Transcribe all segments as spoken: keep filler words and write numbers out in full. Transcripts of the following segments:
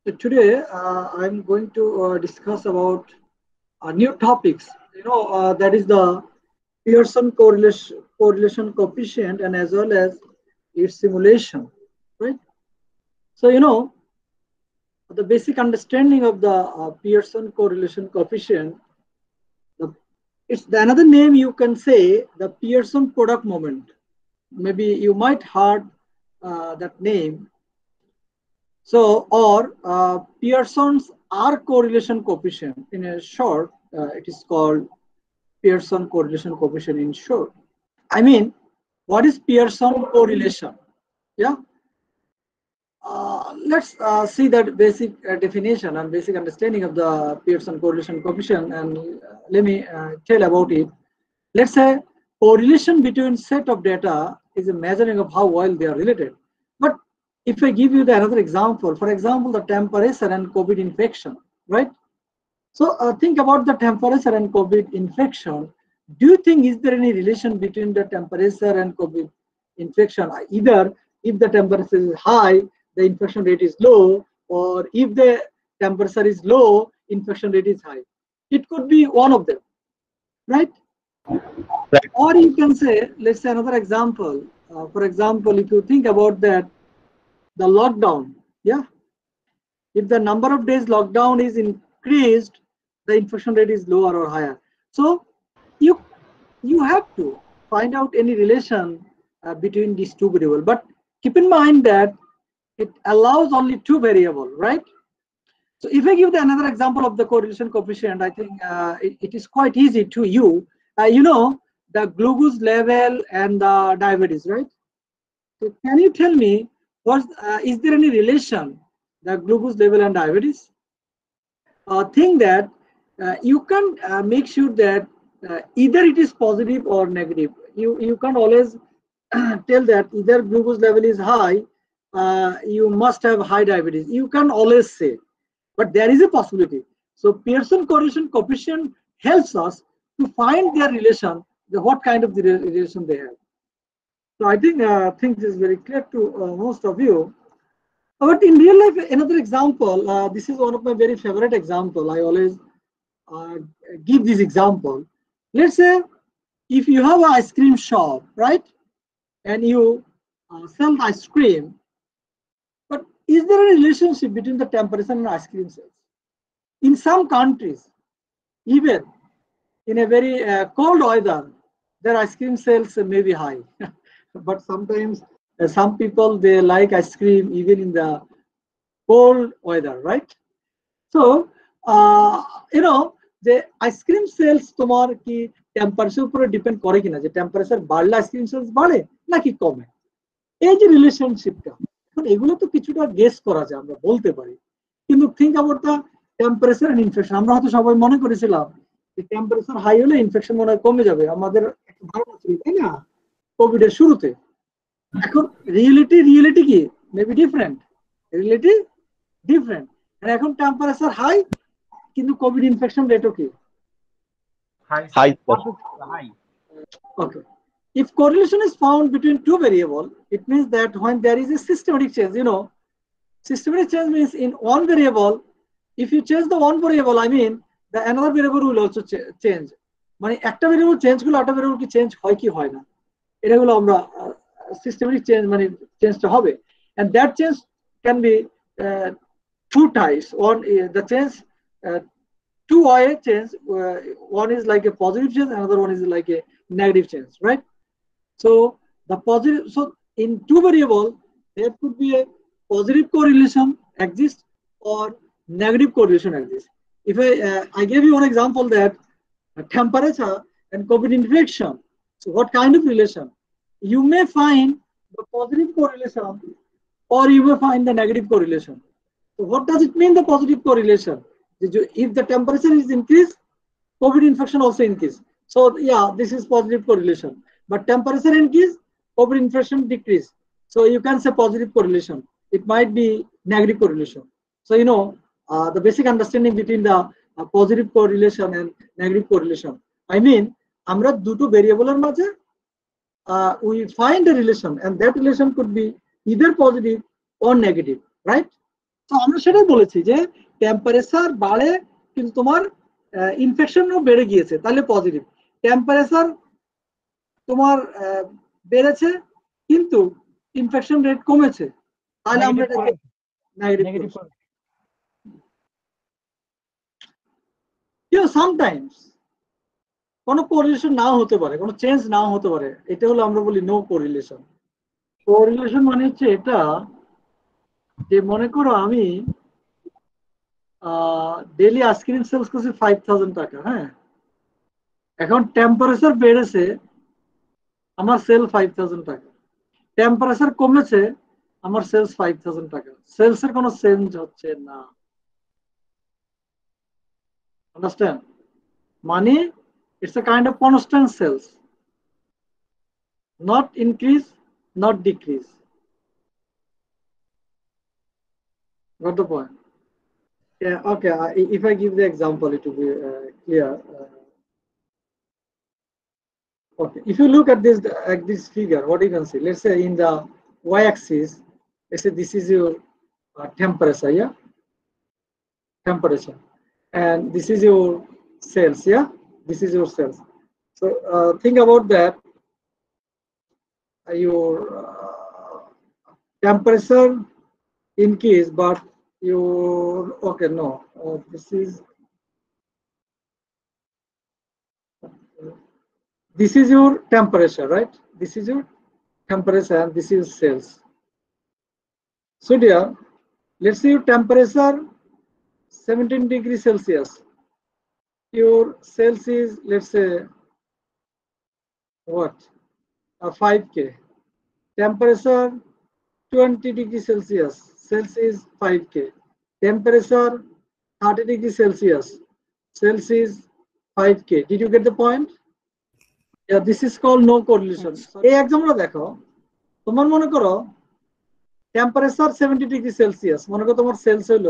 So today uh, I'm going to uh, discuss about uh, new topics. You know uh, that is the Pearson correlation correlation coefficient and as well as its simulation, right? So you know the basic understanding of the uh, Pearson correlation coefficient. The, it's the another name you can say the Pearson product moment. Maybe you might heard uh, that name. So, or uh, Pearson's R correlation coefficient. In a short, uh, it is called Pearson correlation coefficient in short. I mean, what is Pearson correlation? Yeah. Uh, let's uh, see that basic uh, definition and basic understanding of the Pearson correlation coefficient, and uh, let me uh, tell about it. Let's say correlation between set of data is a measuring of how well they are related. But if I give you the another example, for example, the temperature and COVID infection, right? So uh, think about the temperature and COVID infection. Do you think is there any relation between the temperature and COVID infection? Either if the temperature is high, the infection rate is low, or if the temperature is low, infection rate is high. It could be one of them, right? Right. Or you can say, let's say another example. Uh, for example, if you think about that, the lockdown, yeah, if the number of days lockdown is increased, the infection rate is lower or higher. So you you have to find out any relation uh, between these two variables. But keep in mind that it allows only two variables, right? So if I give the another example of the correlation coefficient, I think uh, it, it is quite easy to you. Uh, you know, the glucose level and the diabetes, right? So can you tell me, what uh, is there any relation, the glucose level and diabetes? Uh, think that uh, you can uh, make sure that uh, either it is positive or negative. You you can't always tell that either glucose level is high, uh, you must have high diabetes. You can always say, but there is a possibility. So Pearson correlation coefficient helps us to find their relation, the, what kind of the relation they have. So I think uh, things is very clear to uh, most of you. But in real life, another example, uh, this is one of my very favorite example. I always uh, give this example. Let's say if you have an ice cream shop, right, and you uh, sell ice cream, but is there a relationship between the temperature and ice cream sales? In some countries, even in a very uh, cold weather, their ice cream sales may be high. But sometimes uh, some people they like ice cream even in the cold weather, right? So uh, you know the ice cream sales তোমার কি temperature উপরে depend করে কিনা, যে temperature বাড়লে ice cream sales বাড়ে নাকি কমে, এই যে রিলেশনশিপটা, এখন এগুলো তো কিছুটা গেস করা যায়, আমরা বলতে পারি। কিন্তু think about the temperature and infection. আমরা হয়তো সবাই মনে করেছিলাম যে টেম্পারেচার হাই হলে ইনফেকশন মনে হয় কমে যাবে, আমাদের একটা ধারণা ছিল, তাই না, কোভিড এর শুরুতে। এখন রিয়েলিটি রিয়েলিটি কি মেবি ডিফারেন্ট, রিয়েলিটি ডিফারেন্ট। এখন টেম্পারেচার হাই কিন্তু কোভিড ইনফেকশন রেটও কি High, sir. Hi, sir. High. okay. If correlation is found between two variables, it means that when there is a systematic change, you know, systematic change means in one variable, if you change the one variable, I mean the another variable will also ch- change. মানে একটা variable change করলে আরেকটা variable কি change হয় কি হয় না, এটা হলো আমরা সিস্টেমেটিক চেঞ্জ, মানে চেঞ্জটা হবে। and that change can be uh, two types. One is the change, uh, two way change. Uh, one is like a positive change, another one is like a negative change, right? So the positive, so in two variable, there could be a positive correlation exist or negative correlation exist. If I uh, I gave you one example that uh, temperature and COVID infection. So what kind of relation? You may find the positive correlation or you may find the negative correlation. So what does it mean, the positive correlation? If the temperature is increased, COVID infection also increase. So yeah, this is positive correlation. But temperature increase, COVID infection decrease. So you can say positive correlation. It might be negative correlation. So you know uh, the basic understanding between the uh, positive correlation and negative correlation. I mean, আমরা দুটো ভেরিয়েবলের মাঝে uh, we find a relation, and that relation could be either positive or negative, right? তো আমরা সেটাই বলেছি যে temperature বাড়ে কিন্তু তোমার ইনফেকশনও বেড়ে গিয়েছে, তাহলে পজিটিভ। টেম্পারেচার তোমার বেড়েছে কিন্তু ইনফেকশন রেট কমেছে, তাহলে আমরা এটাকে নেগেটিভ করব। সামটাইমস কোনো কোরিলেশন নাও হতে পারে, কোনো চেঞ্জ নাও হতে পারে, এটা হলো আমরা বলি নো কোরিলেশন। কোরিলেশন মানে হচ্ছে এটা যে মনে করো আমি ডেইলি আইসক্রিম সেলস করছি ফাইভ থাউজেন্ড টাকা, হ্যাঁ, এখন টেম্পারেচার বেড়েছে, আমার সেল ফাইভ থাউজেন্ড টাকা, টেম্পারেচার কমেছে, আমার সেলস ফাইভ থাউজেন্ড টাকা, সেলস এর কোনো চেঞ্জ হচ্ছে না। আন্ডারস্ট্যান্ড? মানে it's a kind of constant sales, not increase, not decrease. Got the point? Yeah, okay. Uh, if I give the example, it will be uh, clear. Uh, okay, if you look at this at this figure, what you can see, let's say in the y-axis, let's say this is your uh, temperature, yeah, temperature, and this is your sales, yeah, this is your sales. So uh, think about that. Uh, your uh, temperature increase, but your okay, no, uh, this is this is your temperature, right? This is your temperature and this is sales. So dear, let's say your temperature seventeen degrees Celsius, your sales is, let's say, what, uh, five K. Temperature twenty degrees Celsius, sales is five K. Temperature thirty degrees Celsius, sales is five K. Did you get the point? Yeah, this is called no correlation. এই example দেখো, তোমার মনে করো temperature seventy degree Celsius, মনে করো তোমার sales হলো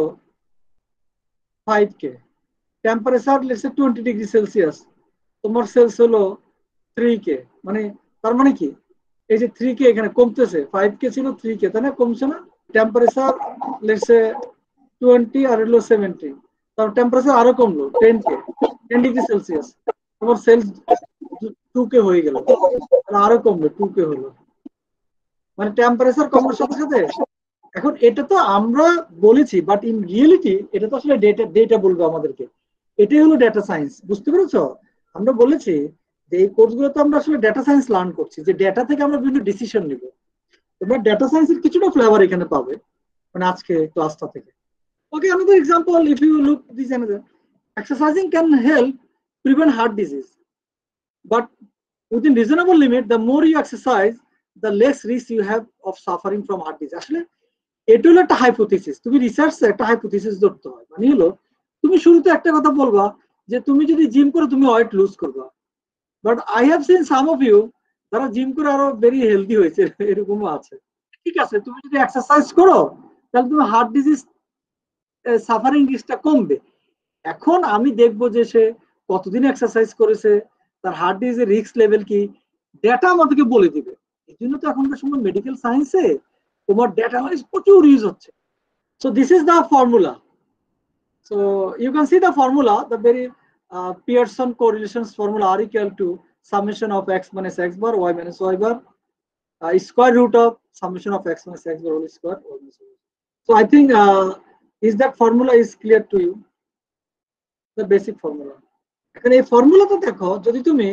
five K, temperature let's twenty degree Celsius, তোমার সেলস হলো থ্রি কে। মানে তার মানে কি, এই যে থ্রি কে এখানে কমতেছে, ফাইভ কে ছিল থ্রি কে, তাই না, কমছে না? টেম্পারেচার লেটস টোয়েন্টি আর হলো সেভেন্টি, তার টেম্পারেচার আরো কমলো ten K, ten degree Celsius, তোমার সেলস টু কে হয়ে গেল, আরো কমলো টু কে হলো। মানে টেম্পারেচার কমার সাথে সাথে, এখন এটা তো আমরা বলেছি, বাট ইন রিয়েলিটি এটা তো আসলে ডেটা ডেটা বলবো আমাদেরকে, এটাই হলো ডেটা সায়েন্স। বুঝতে পেরেছো? আমরা বলেছি যে এই কোর্সগুলোতে আমরা আসলে ডেটা সায়েন্স লার্ন করছি, যে ডেটা থেকে আমরা বিভিন্ন ডিসিশন নিব। তোমরা ডেটা সায়েন্সের কিছুটা ফ্লেভার এখানে পাবে মানে আজকে ক্লাসটা থেকে। ওকে, another example, if you look this another, exercising can help prevent heart disease, but within reasonable limit, the more you exercise, the less risk you have of suffering from heart disease. আসলে এটা হলো একটা hypothesis, তুমি রিসার্চে একটা hypothesis ধরতে হয়। মানে হলো তুমি শুরুতে একটা কথা বলবা যে তুমি যদি জিম করো তুমি ওয়েট লুজ করবা, but I have seen some of you যারা জিম করে আরো ভেরি হেলদি হয়েছে, এরকমও আছে। ঠিক আছে, তুমি যদি এক্সারসাইজ করো তাহলে তুমি হার্ট ডিজিজ সাফারিং রিস্কটা কমবে। এখন আমি দেখবো যে সে কতদিন এক্সারসাইজ করেছে, তার হার্ট ডিজিজের রিস্ক লেভেল কি, ডেটা আমাদেরকে বলে দিবে। এই জন্য তো এখনকার সময় মেডিকেল সায়েন্সে তোমার ডেটা অ্যানালাইসিস প্রচুর ইউজ হচ্ছে। So this is the formula. So you can see the formula, the very uh, Pearson correlations formula, R equal to summation of x minus x bar, y minus y bar, uh, square root of summation of x minus x bar whole square, y minus y bar. So I think uh, is that formula is clear to you? The basic formula. এখানে এই ফর্মুলাটা দেখো, যদি তুমি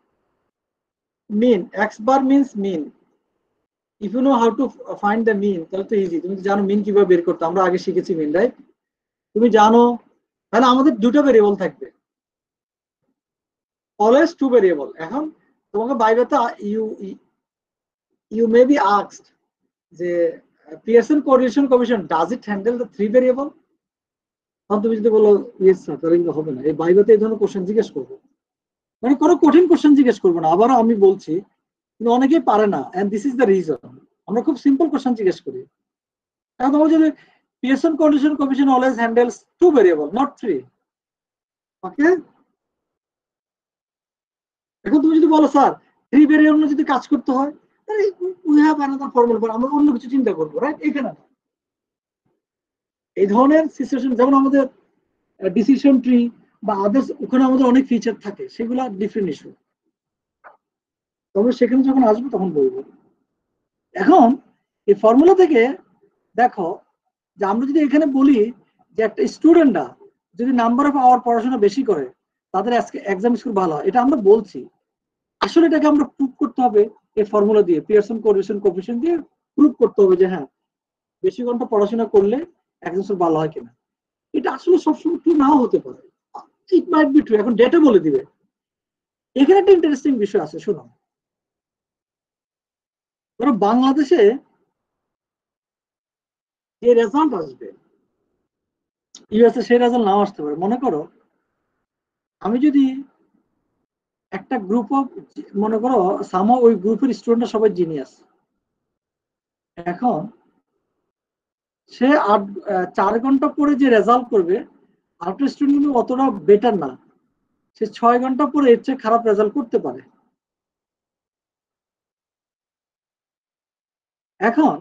mean, x bar means mean. If you know how to find the mean, তাহলে তো easy. তুমি জানো মিন কিভাবে বের করতে, আমরা আগে শিখেছি মিন, রাইট? তুমি জানো, তাহলে আমাদের দুটো ভেরিয়েবল থাকবে, অলওয়েজ টু ভেরিয়েবল। এখন তোমাকে বাইরেতে you you may be asked যে Pearson correlation coefficient does it handle the three variable? তখন তুমি যদি বলো ইয়েস স্যার, তাহলে কিন্তু হবে না। এই বাইরেতে এই ধরনের কোশ্চেন জিজ্ঞেস করবো, মানে কোনো কঠিন কোশ্চেন জিজ্ঞেস করবো না। আবারও আমি বলছি, কিন্তু অনেকেই পারে না, and this is the reason. আমরা খুব সিম্পল কোশ্চেন জিজ্ঞেস করি। এখন তোমার যদি Pearson correlation coefficient always handles two variables, not three. Okay? এখন তুমি যদি বলো স্যার থ্রি ভেরিয়েবল যদি কাজ করতে হয়, তাহলে উই হ্যাভ অ্যানাদার ফর্মুলা, আমরা অন্য কিছু চিন্তা করবো, রাইট? এখানে এই ধরনের সিচুয়েশন, যেমন আমাদের ডিসিশন ট্রি বা আদার্স, ওখানে আমাদের অনেক ফিচার থাকে, সেগুলো ডিফারেন্ট ইস্যু। তবে সেখানে যখন আসবো তখন বলবো। এখন এই ফর্মুলা থেকে দেখো যে আমরা যদি এখানে বলি যে একটা স্টুডেন্টরা যদি নাম্বার অফ আওয়ার পড়াশোনা বেশি করে তাদের আজকে এক্সাম স্কোর ভালো হয়, এটা আমরা বলছি। আসলে এটাকে আমরা প্রুভ করতে হবে এই ফর্মুলা দিয়ে, পিয়ারসন কোরিলেশন কোএফিসিয়েন্ট দিয়ে প্রুভ করতে হবে যে হ্যাঁ বেশি ঘন্টা পড়াশোনা করলে এক্সাম স্কোর ভালো হয় কিনা। এটা আসলে সবসময় ট্রু নাও হতে পারে, ইট মাইট বি ট্রু, এখন ডেটা বলে দিবে। এখানে একটা ইন্টারেস্টিং বিষয় আছে, শোনো। ধরো বাংলাদেশে যে রেজাল্ট আসবে, ইউএসএ সেই রেজাল্ট নাও আসতে পারে। মনে করো আমি যদি একটা গ্রুপ অফ, মনে করো সামো ওই গ্রুপের স্টুডেন্টরা সবাই জিনিয়াস, এখন সে আট চার ঘন্টা পরে যে রেজাল্ট করবে আরেকটা স্টুডেন্ট অতটা বেটার না, সে ছয় ঘন্টা পরে এর চেয়ে খারাপ রেজাল্ট করতে পারে। এখন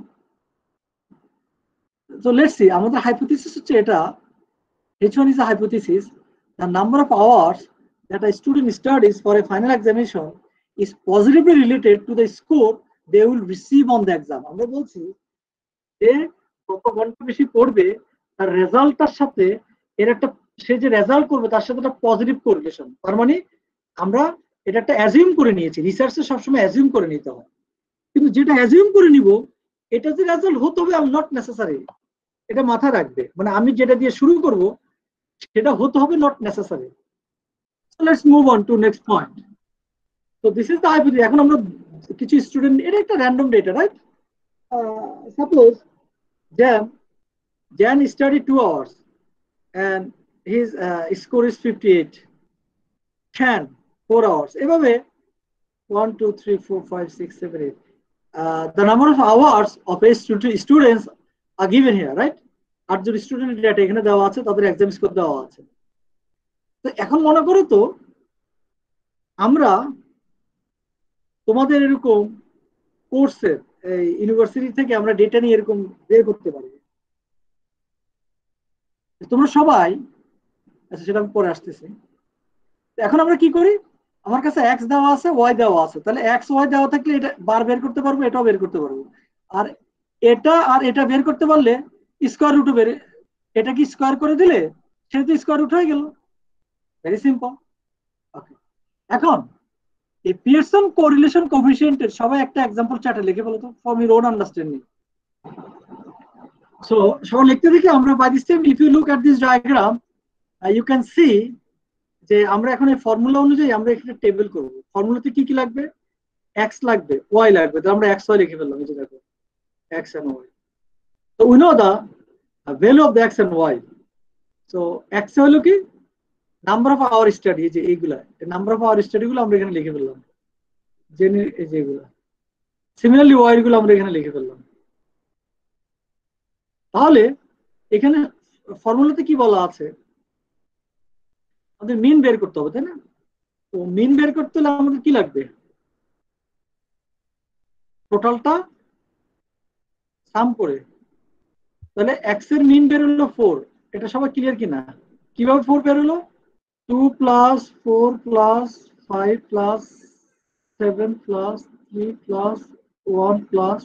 তো লেটস সি, আমাদের হাইপোথিসিস হচ্ছে এটা, H one is a hypothesis. The number of hours that a student studies for a final examination is positively related to the score they will receive on the exam. আমরা বলছি যে কত ঘন্টা বেশি পড়বে তার রেজাল্টটার সাথে এর একটা, সে যে রেজাল্ট করবে তার সাথে একটা পজিটিভ কোরিলেশন। তার মানে আমরা এটা একটা অ্যাজিউম করে নিয়েছি, রিসার্চে সবসময় অ্যাজিউম করে নিতে হয়, কিন্তু যেটা অ্যাজিউম করে নিব এটা যে রেজাল্ট হতে হবে নট নেসেসারি, এটা মাথায় রাখবে। মানে আমি যেটা দিয়ে শুরু করব সেটা হতে হবে not necessary. So let's move on to next point. So this is the hypothesis. এখন আমরা কিছু স্টুডেন্ট, এটা একটা random data, right? Suppose Jan Jan study two hours and his uh, score is fifty-eight. Chan four hours. এভাবে one two three four five six seven eight. Uh, the number of hours of a student students are given here, right? আটজন student data এখানে দেওয়া আছে, তাদের exam score দেওয়া আছে। তো এখন মনে করো তো আমরা তোমাদের এরকম কোর্সের এই ইউনিভার্সিটি থেকে আমরা ডেটা নিয়ে এরকম বের করতে পারি। তোমরা সবাই, আচ্ছা সেটা আমি পরে আসতেছি। এখন আমরা কি করি, আমার কাছে এক্স দেওয়া আছে, ওয়াই দেওয়া আছে, তাহলে এক্স ওয়াই দেওয়া থাকলে এটা বার বের করতে পারবো, এটাও বের করতে পারবো। আর এটা আর এটা বের করতে পারলে স্কোয়ার রুটও বের, এটা কি স্কোয়ার করে দিলে সেটা তো স্কোয়ার রুট হয়ে গেল, ভেরি সিম্পল। ওকে, এখন এই পিয়ারসন কোরিলেশন কোএফিসিয়েন্টের সবাই একটা এক্সাম্পল চার্টে লিখে ফেলো তো, for your own understanding. So সবাই লিখতে দেখি আমরা, by this time if you look at this diagram you can see যে আমরা এখন এই ফর্মুলা অনুযায়ী আমরা এখানে টেবিল করব। ফর্মুলাতে কি কি লাগবে, এক্স লাগবে, ওয়াই লাগবে, তো আমরা এক্স ওয়াই লিখে ফেললাম, এই যে দেখো এক্স এন্ড ওয়াই। তো we know the value of the X and Y. So X হলো কি নাম্বার অফ আওয়ার স্টাডি, এই যে এইগুলা নাম্বার অফ আওয়ার স্টাডি গুলো আমরা এখানে লিখে ফেললাম, জেনে এই যে এগুলা। সিমিলারলি ওয়াই গুলো আমরা এখানে লিখে ফেললাম। তাহলে এখানে ফর্মুলাতে কি বলা আছে, আমাদের মিন বের করতে হবে, তাই না? তো মিন বের করতে হলে আমাদের কি লাগবে, টোটালটা সাম করে। তাহলে এক্স এর মিন বের হলো ফোর, এটা সবাই ক্লিয়ার কিনা? কিভাবে ফোর বের হলো, two plus four plus five plus seven plus three plus one plus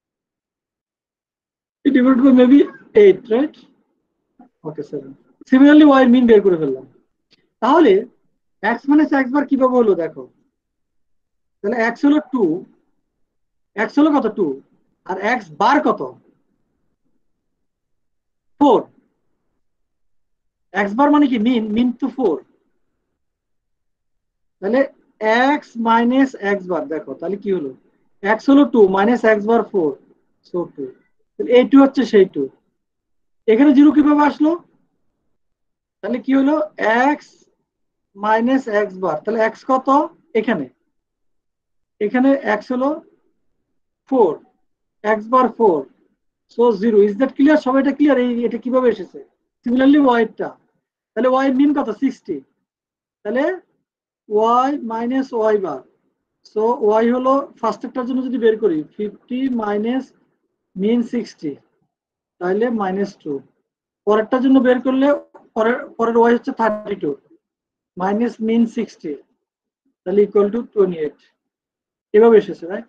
divide by maybe eight, right? Okay, seven. Similarly Y এর মিন বের করে ফেললাম। তাহলে x মাইনাস x বার কিভাবে হলো দেখো, তাহলে x হলো টু, x হলো কত টু, আর x বার কত ফোর। x বার মানে কি মিন, মিন তো ফোর, তাহলে x মাইনাস x বার দেখো তাহলে কি হলো, x হলো two minus x bar four, so two. এই টু হচ্ছে সেই টু, এখানে জিরো কিভাবে আসলো, তাহলে কি হলো x মাইনাস x বার, তাহলে x কত এখানে, এখানে x হলো four, x bar four, so zero. Is that clear? সবাই এটা ক্লিয়ার? এই এটা কিভাবে এসেছে? সিমিলারলি ওয়াইটা, তাহলে ওয়াই মিন কত সিক্সটি, তাহলে Y minus Y bar, so Y হলো ফার্স্টেরটার জন্য যদি বের করি ফিফটি মাইনাস মিন সিক্সটি, তাহলে মাইনাস টু, পরেরটার জন্য বের করলে পরের পরের ওয়াই হচ্ছে thirty two minus mean sixty, তাহলে ইকুয়াল টু টোয়েন্টি এইট। এভাবে এসেছে, রাইট?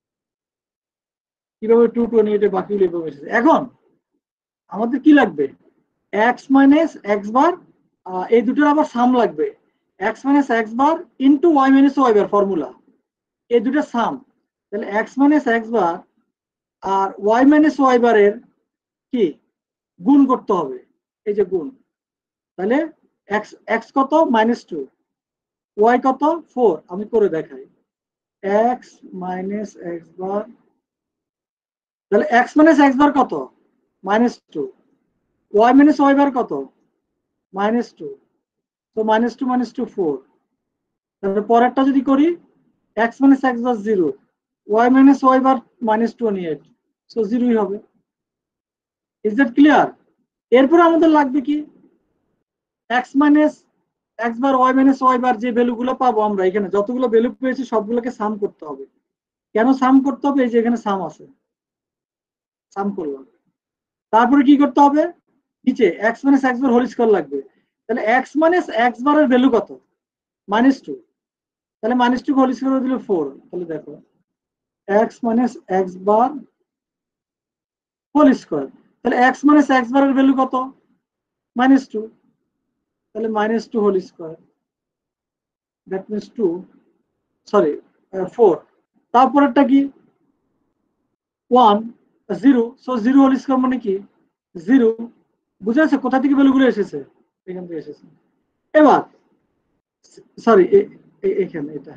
কিভাবে টু টোয়েন্টি এইট এর বাকিগুলো এভাবে এসেছে। এখন আমাদের কি লাগবে? এক্স মাইনাস এক্স বার, এই দুটোর আবার সাম লাগবে। X minus X bar into Y minus Y bar formula, এই দুটোর সাম। তাহলে এক্স মাইনাস এক্স বার আর ওয়াই মাইনাস ওয়াই বারের কি গুণ করতে হবে, এই যে গুণ। তাহলে এক্স এক্স কত? Minus two. ওয়াই কত? ফোর। আমি করে দেখাই। এক্স মাইনাস এক্স বার, তাহলে এক্স মাইনাস এক্স বার কত? Minus two. Y minus Y bar কত? Minus two. তো minus two minus two four. তাহলে পরেরটা যদি করি, X minus X bar zero, Y minus Y bar minus twenty eight, so জিরোই হবে। Is that clear? এরপরে আমাদের লাগবে কি? X minus X bar Y minus Y bar যে ভ্যালুগুলো পাবো আমরা, এখানে যতগুলো ভ্যালু পেয়েছি সবগুলোকে সাম করতে হবে। কেন সাম করতে হবে? এই যে এখানে সাম আছে, সাম করলাম। তারপরে কি করতে হবে? নিচে X minus X bar whole square লাগবে। তাহলে এক্স মাইনাস এক্স বারের ভ্যালু কত? Minus two. তাহলে মাইনাস টু হোল স্কয়ার দিলে ফোর। তাহলে দেখো X minus X bar whole square, তাহলে এক্স মাইনাস এক্স বারের ভ্যালু কত? Minus two. তাহলে minus two whole square, that means two, sorry four. তারপরেরটা কি? One, zero. So zero whole square মানে কি? জিরো। বুঝা যাচ্ছে কোথা থেকে ভ্যালুগুলো এসেছে? এখান থেকে এসেছে। এবার সরি এখানে এটা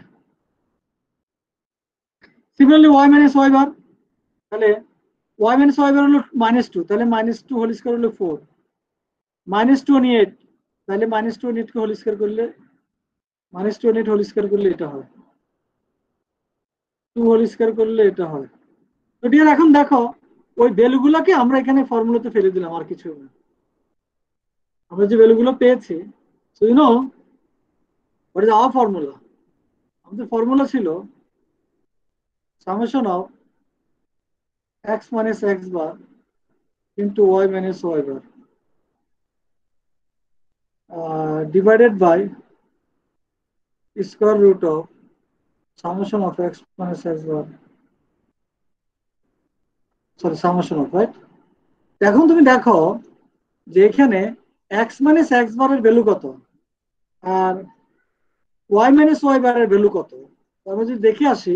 similarly Y minus Y bar, তাহলে ওয়াই মাইনাস ওয়াই বার হলো মাইনাস টু, তাহলে মাইনাস টু হোল স্কয়ার হলো ফোর। মাইনাস টোয়েন্টি এইট, তাহলে মাইনাস টোয়েন্টি এইট কে হোল স্কয়ার করলে minus twenty eight whole square করলে এটা হয়, টু হোল স্কয়ার করলে এটা হয়। তো ডিয়ার এখন দেখো ওই ভ্যালুগুলোকে আমরা এখানে ফর্মুলাতে ফেলে দিলাম, আর কিছু না। আমরা যে ভ্যালুগুলো পেয়েছি, so you know what is our formula? আমাদের ফর্মুলা ছিল summation of x minus x bar into y minus y bar uh, divided by square root of summation of x minus x bar, sorry summation of, right? এখন তুমি দেখো যে এখানে x minus x bar এর value কত আর y minus y bar এর value কত। আমরা যদি দেখে আসি,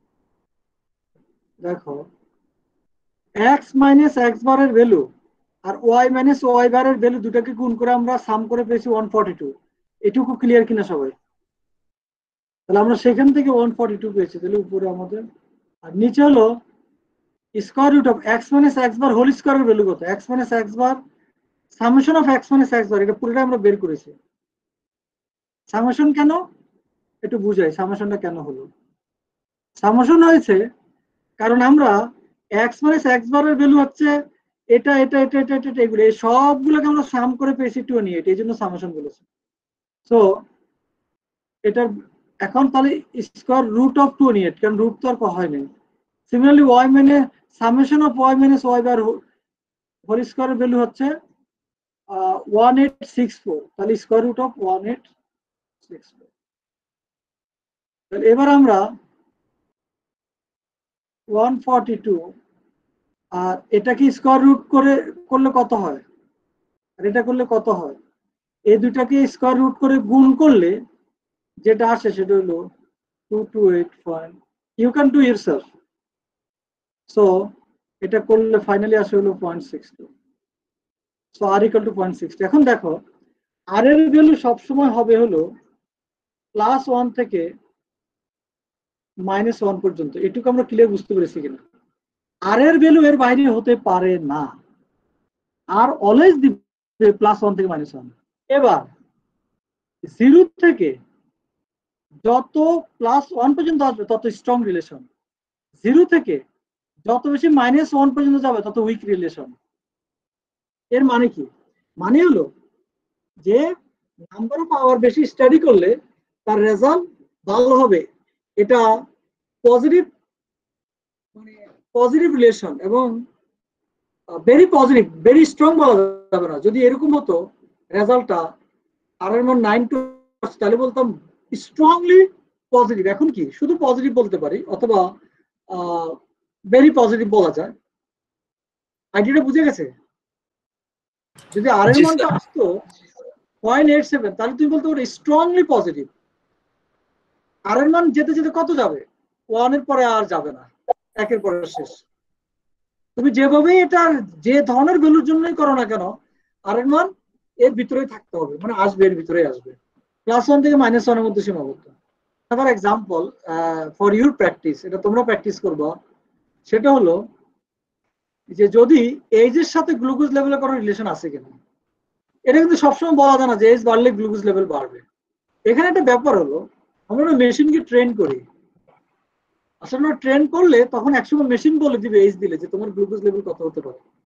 দেখো x minus x bar এর ভ্যালু আর y minus y bar এর ভ্যালু দুটাকে গুণ করে আমরা সাম করে পেয়েছি ওয়ান ফর্টি টু। এটুকু ক্লিয়ার কিনা সবাই? তাহলে আমরা সেখান থেকে ওয়ান ফর্টি টু পেয়েছি। তাহলে উপরে আমাদের, আর নিচে হলো square root of x minus x bar whole স্কয়ারের ভ্যালু কত? x minus x bar summation of x minus x bar, এটা পুরোটা আমরা বের করেছি। সামেশন কেন একটু বুঝাই, সামেশনটা কেন হলো? সামেশন হয়েছে কারণ আমরা x minus x bar এর ভ্যালু হচ্ছে এটা এটা এটা এটা এটা এগুলো, এই সবগুলোকে আমরা সাম করে পেয়েছি টোয়েন্টি এইট, এই জন্য সামেশন বলেছে। সো এটার এখন তাহলে square root of twenty eight, কারণ রুট তো আর হয় নাই। সিমিলারলি y মানে summation of y minus y bar whole স্কয়ারের ভ্যালু হচ্ছে ওয়ান এইট সিক্স ফোর, তাহলে square root of one eight six four. তাহলে এবার আমরা ওয়ান ফর্টি টু আর এটাকে স্কয়ার রুট করে করলে কত হয়, আর এটা করলে কত হয়, এই দুটাকে স্কয়ার রুট করে গুণ করলে যেটা আসে সেটা হলো two two eight point, you can do yourself. So এটা করলে ফাইনালি আসে হলো point six two. So R equal to point six two. এখন দেখো আর এর ভ্যালু সবসময় হবে হলো প্লাস ওয়ান থেকে মাইনাস ওয়ান পর্যন্ত। এটুকু আমরা ক্লিয়ার বুঝতে পেরেছি কিনা? আর এর ভ্যালু এর বাইরে হতে পারে না, আর অলওয়েজ দিবে প্লাস ওয়ান থেকে মাইনাস ওয়ান। এবার জিরো থেকে যত প্লাস ওয়ান পর্যন্ত আসবে তত স্ট্রং রিলেশন, জিরো থেকে যত বেশি মাইনাস ওয়ান পর্যন্ত যাবে তত উইক রিলেশন। এর মানে কি? মানে হলো যে নাম্বার অফ আওয়ার বেশি স্টাডি করলে তার রেজাল্ট ভালো হবে, এটা পজিটিভ, মানে পজিটিভ রিলেশন। এবং ভেরি পজিটিভ, ভেরি স্ট্রং বলা যাবে না। যদি এরকম হতো রেজাল্টটা আর এর মান নাইন টু, তাহলে বলতাম স্ট্রংলি পজিটিভ। এখন কি শুধু পজিটিভ বলতে পারি, অথবা ভেরি পজিটিভ বলা যায়। আইডিয়াটা বুঝে গেছে? যদি আর এর মানটা আসতো পয়েন্ট এইট সেভেন, তাহলে তুমি বলতে পারো স্ট্রংলি পজিটিভ। আর এর মান যেতে যেতে কত যাবে? ওয়ানের পরে আর যাবে না, একের পরে শেষ। তুমি যেভাবে এটা যে ধরনের ভ্যালুর জন্যই করো না কেন, আর এর মান এর ভিতরেই থাকতে হবে, মানে আসবে, এর ভিতরেই আসবে। প্লাস ওয়ান থেকে মাইনাস ওয়ানের মধ্যে সীমাবদ্ধ। For example, for your practice, এটা তোমরা প্র্যাকটিস করবা, সেটা হলো যে যদি এইজের সাথে গ্লুকোজ লেভেলের কোনো রিলেশন আছে কিনা। এটা কিন্তু সবসময় বলা যায় না যে এজ বাড়লে গ্লুকোজ লেভেল বাড়বে। এখানে একটা ব্যাপার হলো, আমরা মেশিনকে ট্রেন করি। আসলে ট্রেন করলে তখন একসময় মেশিন বলে দিবে এজ দিলে যে তোমার গ্লুকোজ লেভেল কত হতে পারে।